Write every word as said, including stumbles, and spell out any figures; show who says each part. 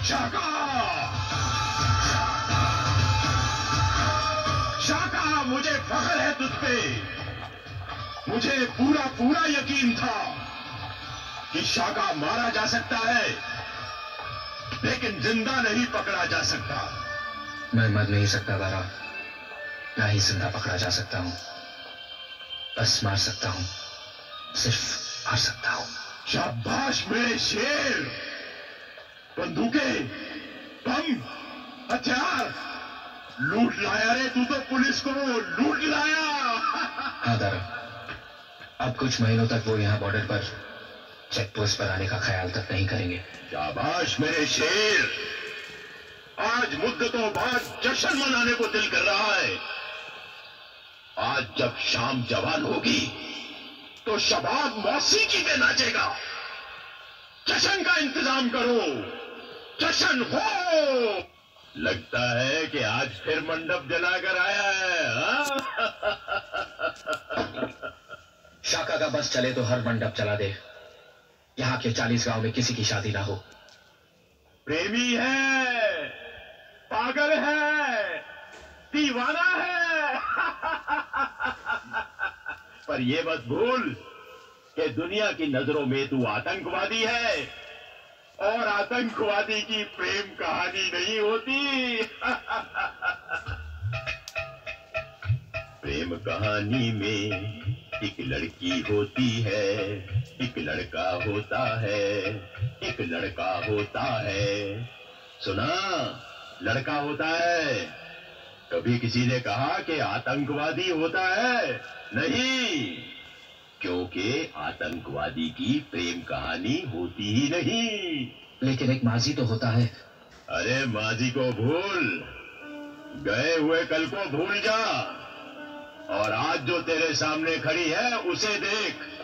Speaker 1: शाका, शाका, मुझे फख्र है तुझ पे। मुझे पूरा पूरा यकीन था कि शाका मारा जा सकता है, लेकिन जिंदा नहीं पकड़ा जा सकता।
Speaker 2: मैं मर नहीं सकता बारा, ना ही जिंदा पकड़ा जा सकता हूं। बस मार सकता हूं, सिर्फ मार सकता हूं।
Speaker 1: शाबाश मेरे शेर। बंदूकें, बम, हथियार लूट लाया रे तू तो पुलिस को लूट लाया।
Speaker 2: हाँ दारा, अब कुछ महीनों तक वो यहाँ बॉर्डर पर चेक पोस्ट पर आने का ख्याल तक नहीं करेंगे।
Speaker 1: शाबाश मेरे शेर। आज मुद्दतों बाद जश्न मनाने को दिल कर रहा है। आज जब शाम जवान होगी तो शबाब मौसीकी में नाचेगा। जश्न का इंतजाम करो, जश्न हो। लगता है कि आज फिर मंडप जलाकर आया है। हाँ?
Speaker 2: शाका का बस चले तो हर मंडप चला दे। यहाँ के चालीस गांव में किसी की शादी ना हो।
Speaker 1: प्रेमी है, पागल है, दीवाना है। पर ये मत भूल कि दुनिया की नजरों में तू आतंकवादी है, और आतंकवादी की प्रेम कहानी नहीं होती। प्रेम कहानी में एक लड़की होती है, एक लड़का होता है, एक लड़का होता है। सुना, लड़का होता है। कभी किसी ने कहा कि आतंकवादी होता है? नहीं, क्योंकि आतंकवादी की प्रेम कहानी होती ही नहीं।
Speaker 2: लेकिन एक माजी तो होता है।
Speaker 1: अरे माजी को भूल, गए हुए कल को भूल जा, और आज जो तेरे सामने खड़ी है उसे देख।